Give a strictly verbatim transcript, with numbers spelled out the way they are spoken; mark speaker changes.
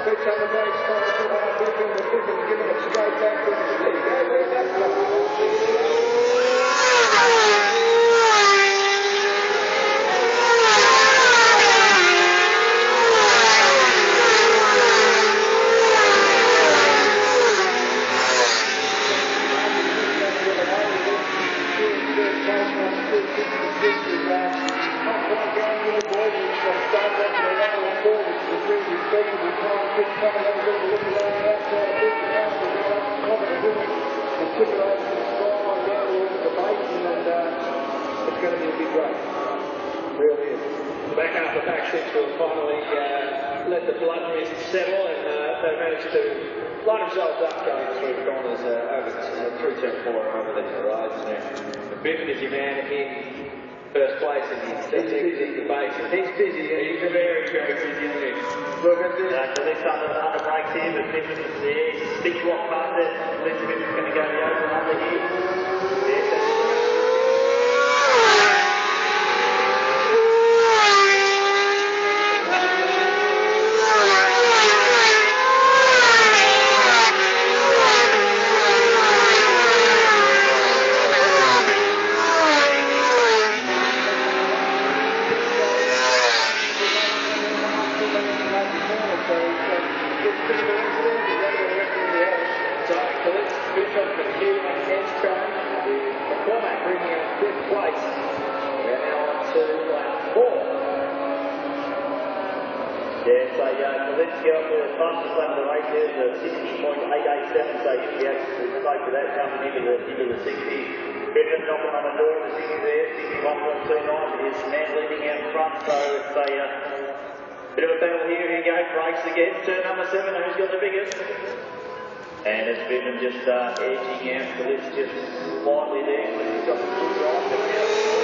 Speaker 1: Pitch on the brakes, corner too hard, Biffin, but Biffin's giving it straight back to the speed.
Speaker 2: Back out the back six will finally uh, let the blood mist settle, and uh, they managed to line themselves up going through corners uh, over uh, through turn four and over the horizon there. Biffin is your man in first place, and he's exiting the base. He's busy, and he's very, very busy, isn't he? Look at this.
Speaker 3: Uh, so this under, under breaks here, but Biffin is there. Six watt under. Elizabeth is going to go the over under here. Yes, that's Yes, so uh, Kalinsky up for the fastest lap of the race there, the sixty point eight eight seven, so he'll be absolutely close to that, jumping into the into the sixties. Biffin knocking on the door of the sixties there, sixty-one point two nine, but his man leading out front, so it's a uh, bit of a battle here. Here you go, brakes again, turn number seven, who's got the biggest? And it's Biffin just uh, edging out, Kalinsky just slightly there, he's got the good right.